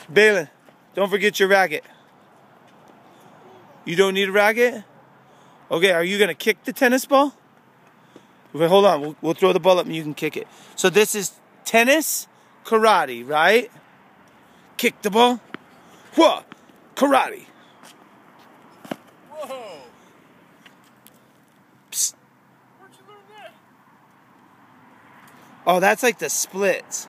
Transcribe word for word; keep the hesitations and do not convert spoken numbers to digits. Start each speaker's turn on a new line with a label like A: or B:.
A: Balin, don't forget your racket. You don't need a racket? Okay, are you going to kick the tennis ball? Okay, hold on. We'll, we'll throw the ball up and you can kick it. So this is tennis, karate, right? Kick the ball. Whoa! Karate.
B: Whoa!
A: Psst. Where'd you learn that? Oh, that's like the splits.